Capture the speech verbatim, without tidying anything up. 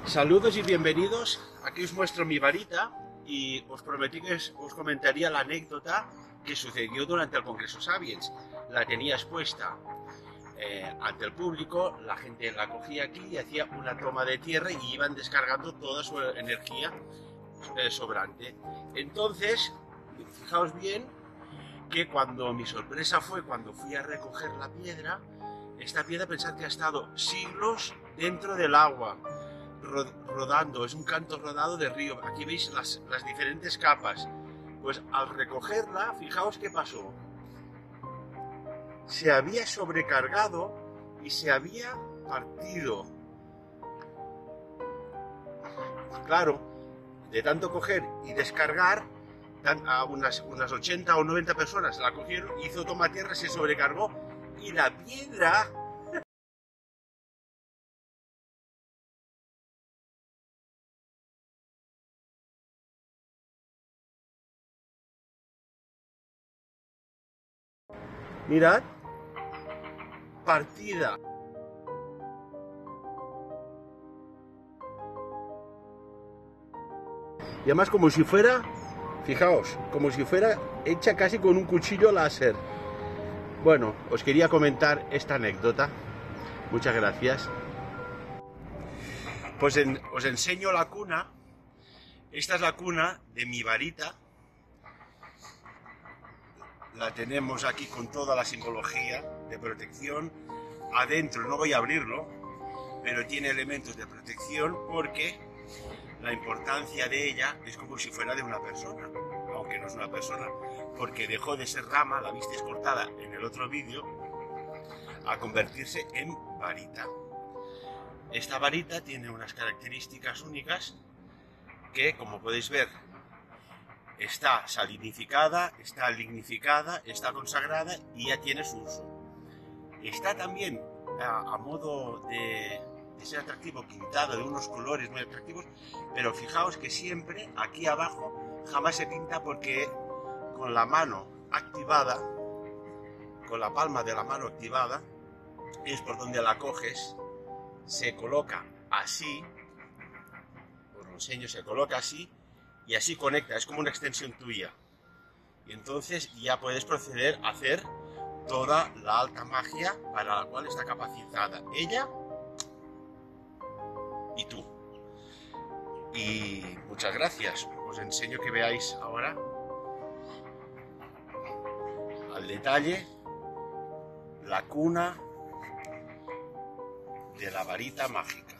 Saludos y bienvenidos. Aquí os muestro mi varita y os prometí que os comentaría la anécdota que sucedió durante el Congreso Sapiens. La tenía expuesta eh, ante el público, la gente la cogía aquí y hacía una toma de tierra y iban descargando toda su energía eh, sobrante. Entonces, fijaos bien que cuando mi sorpresa fue cuando fui a recoger la piedra, esta piedra pensad que ha estado siglos dentro del agua, rodando, es un canto rodado de río. Aquí veis las, las diferentes capas. Pues al recogerla, fijaos qué pasó. Se había sobrecargado y se había partido. Claro, de tanto coger y descargar, a unas, unas ochenta o noventa personas la cogieron, hizo toma tierra, se sobrecargó y la piedra mirad, partida. Y además como si fuera, fijaos, como si fuera hecha casi con un cuchillo láser. Bueno, os quería comentar esta anécdota. Muchas gracias. Pues en, os enseño la cuna. Esta es la cuna de mi varita. La tenemos aquí con toda la simbología de protección. Adentro no voy a abrirlo, pero tiene elementos de protección porque la importancia de ella es como si fuera de una persona, aunque no es una persona, porque dejó de ser rama, la visteis cortada en el otro vídeo, a convertirse en varita. Esta varita tiene unas características únicas que, como podéis ver, está salinificada, está lignificada, está consagrada y ya tiene su uso. Está también a, a modo de, de ser atractivo, pintada de unos colores muy atractivos, pero fijaos que siempre aquí abajo jamás se pinta porque con la mano activada, con la palma de la mano activada, es por donde la coges, se coloca así, os lo enseño, se coloca así, y así conecta, es como una extensión tuya. Y entonces ya puedes proceder a hacer toda la alta magia para la cual está capacitada ella y tú. Y muchas gracias. Os enseño que veáis ahora al detalle la cuna de la varita mágica.